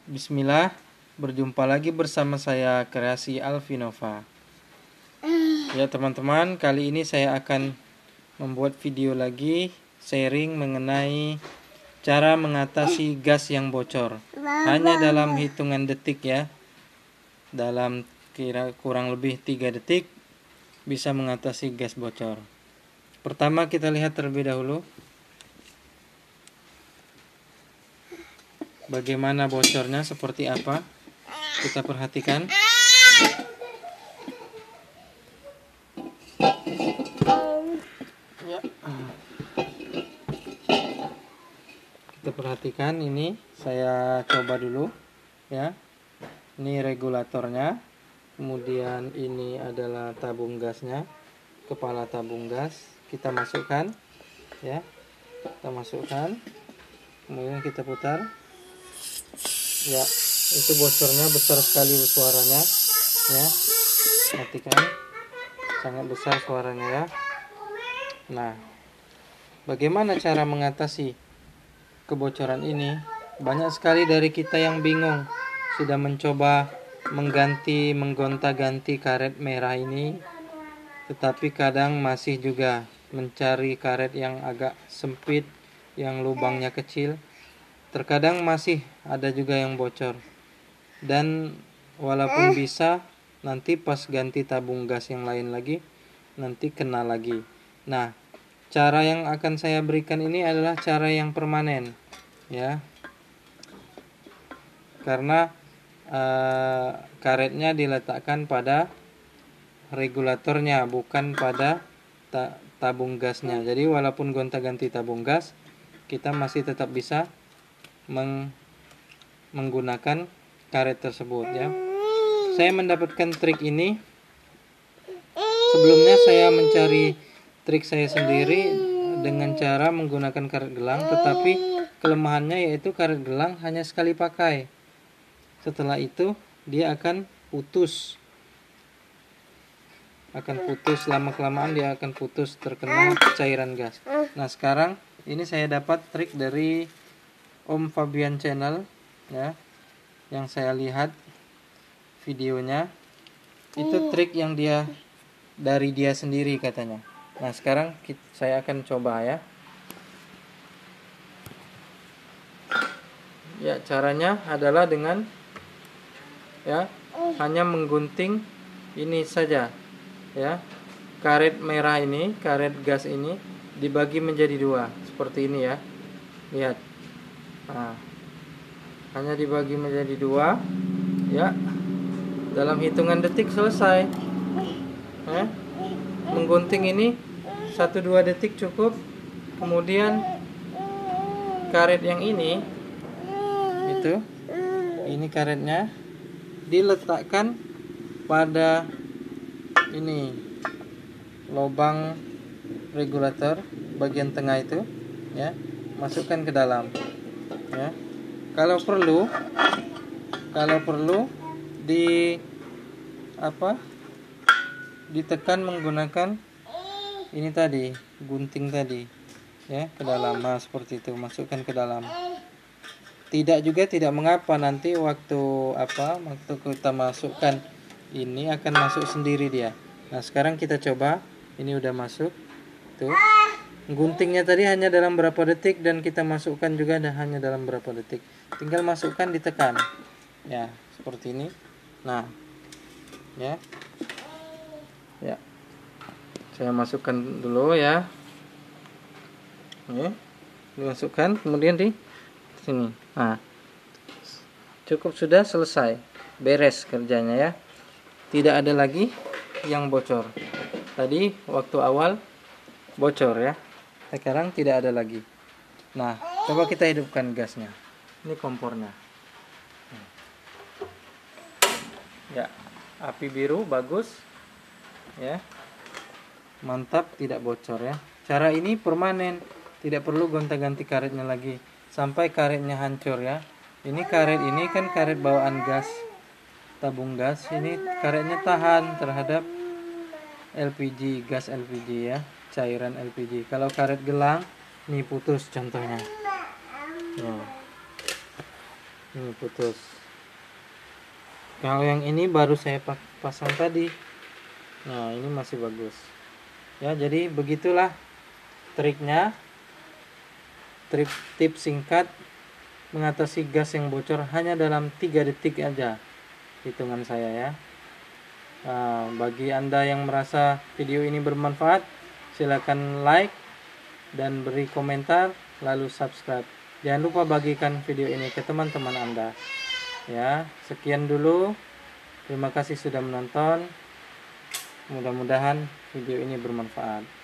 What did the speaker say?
Bismillah, berjumpa lagi bersama saya Kreasi Alvinova. Ya teman-teman, kali ini saya akan membuat video lagi sharing mengenai cara mengatasi gas yang bocor. Hanya dalam hitungan detik ya. Dalam kurang lebih 3 detik bisa mengatasi gas bocor. Pertama kita lihat terlebih dahulu bagaimana bocornya, seperti apa. Kita perhatikan. Ya. Kita perhatikan, ini saya coba dulu ya. Ini regulatornya. Kemudian ini adalah tabung gasnya, kepala tabung gas. Kita masukkan ya. Kita masukkan. Kemudian kita putar. Ya, itu bocornya besar sekali suaranya ya. Perhatikan, sangat besar suaranya ya. Nah, bagaimana cara mengatasi kebocoran ini? Banyak sekali dari kita yang bingung, sudah mencoba menggonta-ganti karet merah ini, tetapi kadang masih juga mencari karet yang agak sempit, yang lubangnya kecil. Terkadang masih ada juga yang bocor. Dan walaupun bisa, nanti pas ganti tabung gas yang lain lagi, nanti kena lagi. Nah, cara yang akan saya berikan ini adalah cara yang permanen ya. Karena karetnya diletakkan pada regulatornya, bukan pada tabung gasnya. Jadi walaupun gonta-ganti tabung gas, kita masih tetap bisa menggunakan karet tersebut ya. Saya mendapatkan trik ini. Sebelumnya saya mencari trik saya sendiri dengan cara menggunakan karet gelang, tetapi kelemahannya yaitu karet gelang hanya sekali pakai. Setelah itu dia akan putus. Lama-kelamaan dia akan putus terkena cairan gas. Nah, sekarang ini saya dapat trik dari Om Fabian Channel ya, yang saya lihat videonya. Itu trik yang dari dia sendiri katanya. Nah, sekarang saya akan coba ya. Ya, caranya adalah dengan ya, hanya menggunting ini saja ya. Karet merah ini, karet gas ini dibagi menjadi 2 seperti ini ya. Lihat. Nah, hanya dibagi menjadi 2 ya. Dalam hitungan detik selesai. Menggunting ini 1-2 detik cukup. Kemudian karet yang ini karetnya diletakkan pada ini lubang regulator bagian tengah itu ya. Masukkan ke dalam ya. Kalau perlu ditekan menggunakan ini tadi, gunting tadi ya, ke dalam. Nah, seperti itu, masukkan ke dalam. Tidak mengapa, nanti waktu kita masukkan ini akan masuk sendiri dia. Nah, sekarang kita coba. Ini udah masuk tuh. Guntingnya tadi hanya dalam berapa detik, dan kita masukkan juga hanya dalam berapa detik. Tinggal masukkan, ditekan ya, seperti ini. Nah ya, saya masukkan dulu ya. Ini dimasukkan, kemudian di sini. Nah, cukup, sudah selesai, beres kerjanya ya. Tidak ada lagi yang bocor. Tadi waktu awal bocor ya, sekarang tidak ada lagi. Nah, coba kita hidupkan gasnya. Ini kompornya ya, api biru bagus ya, mantap, tidak bocor ya. Cara ini permanen, tidak perlu gonta-ganti karetnya lagi sampai karetnya hancur ya. Ini kan karet bawaan gas, tabung gas. Ini karetnya tahan terhadap LPG, gas LPG ya, cairan LPG. Kalau karet gelang ini putus contohnya ya. Ini putus. Kalau yang ini baru saya pasang tadi. Nah, ini masih bagus. Ya, jadi begitulah triknya. Tips singkat mengatasi gas yang bocor hanya dalam 3 detik aja, hitungan saya ya. Nah, bagi Anda yang merasa video ini bermanfaat, silakan like dan beri komentar, lalu subscribe. Jangan lupa bagikan video ini ke teman-teman Anda. Ya, sekian dulu. Terima kasih sudah menonton. Mudah-mudahan video ini bermanfaat.